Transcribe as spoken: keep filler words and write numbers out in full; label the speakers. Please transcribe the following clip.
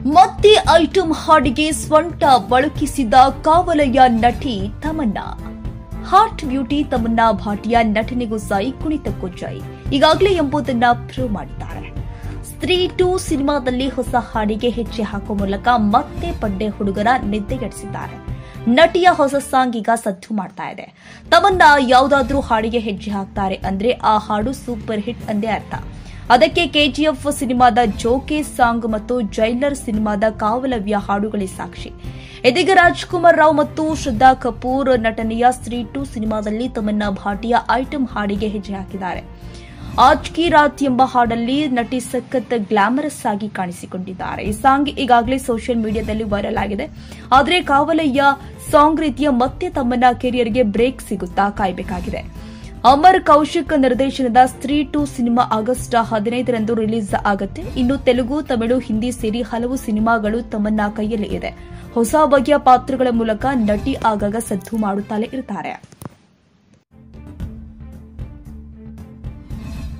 Speaker 1: ಮತ್ತೆ ಐಟಂ ಹಾಡಿಗೆ ಸ್ವಂಟ ಬಳುಕಿಸಿದ ಕಾವಲಯ್ಯ ನಟಿ ತಮನ್ನಾ. ಹಾಟ್ ಬ್ಯೂಟಿ ತಮನ್ನಾ ಭಾಟಿಯಾ ನಟನೆಗೂ ಸೈ ಕುಣಿತಕ್ಕೂ ಜೈ ಈಗಾಗಲೇ ಎಂಬುದನ್ನ ಪ್ರೂವ್ ಮಾಡಿದ್ದಾರೆ. ಸ್ತ್ರೀ ಟೂ ಸಿನಿಮಾದಲ್ಲಿ ಹೊಸ ಹಾಡಿಗೆ ಹೆಜ್ಜೆ ಹಾಕುವ ಮೂಲಕ ಮತ್ತೆ ಪಡ್ಡೆ ಹುಡುಗರ ನಿದ್ದೆಗೆಡಿಸಿದ್ದಾರೆ. ನಟಿಯ ಹೊಸ ಸಾಂಗ್ ಈಗ ಸದ್ದು ಮಾಡ್ತಾ ಇದೆ. ತಮನ್ನಾ ಯಾವುದಾದ್ರೂ ಹಾಡಿಗೆ ಹೆಜ್ಜೆ ಹಾಕ್ತಾರೆ ಅಂದ್ರೆ ಆ ಹಾಡು ಸೂಪರ್ ಹಿಟ್ ಅಂದೇ ಅರ್ಥ. ಅದಕ್ಕೆ ಕೆಜಿಎಫ್ ಸಿನಿಮಾದ ಜೋಕೆ ಸಾಂಗ್ ಮತ್ತು ಜೈಲರ್ ಸಿನಿಮಾದ ಕಾವಲವ್ಯ ಹಾಡುಗಳೇ ಸಾಕ್ಷಿ. ಇದೀಗ ರಾಜ್ಕುಮಾರ್ ರಾವ್ ಮತ್ತು ಶ್ರದ್ಧಾ ಕಪೂರ್ ನಟನೆಯ ಸ್ತ್ರೀ ಟೂ ಸಿನಿಮಾದಲ್ಲಿ ತಮನ್ನಾ ಭಾಟಿಯಾ ಐಟಂ ಹಾಡಿಗೆ ಹೆಜ್ಜೆ ಹಾಕಿದ್ದಾರೆ. ಆಜ್ ಕಿ ರಾತ್ ಎಂಬ ಹಾಡಲ್ಲಿ ನಟಿ ಸಖತ್ ಗ್ಲಾಮರಸ್ ಆಗಿ ಕಾಣಿಸಿಕೊಂಡಿದ್ದಾರೆ. ಈ ಸಾಂಗ್ ಈಗಾಗಲೇ ಸೋಷಿಯಲ್ ಮೀಡಿಯಾದಲ್ಲಿ ವೈರಲ್ ಆಗಿದೆ. ಆದರೆ ಕಾವಲಯ್ಯ ಸಾಂಗ್ ರೀತಿಯ ಮತ್ತೆ ತಮ್ಮನ್ನ ಕೆರಿಯರ್ಗೆ ಬ್ರೇಕ್ ಸಿಗುತ್ತಾ ಕಾಯಬೇಕಾಗಿದೆ. ಅಮರ್ ಕೌಶಿಕ್ ನಿರ್ದೇಶನದ ಸ್ತ್ರೀ ಟೂ ಸಿನಿಮಾ ಆಗಸ್ಟ್ ಹದಿನೈದರಂದು ರಿಲೀಸ್ ಆಗುತ್ತೆ. ಇನ್ನು ತೆಲುಗು, ತಮಿಳು, ಹಿಂದಿ ಸೇರಿ ಹಲವು ಸಿನಿಮಾಗಳು ತಮ್ಮನ್ನ ಕೈಯಲ್ಲಿ ಇದೆ. ಹೊಸ ಬಗೆಯ ಪಾತ್ರಗಳ ಮೂಲಕ ನಟಿ ಆಗಾಗ ಸದ್ದು ಮಾಡುತ್ತಲೇ ಇರ್ತಾರೆ.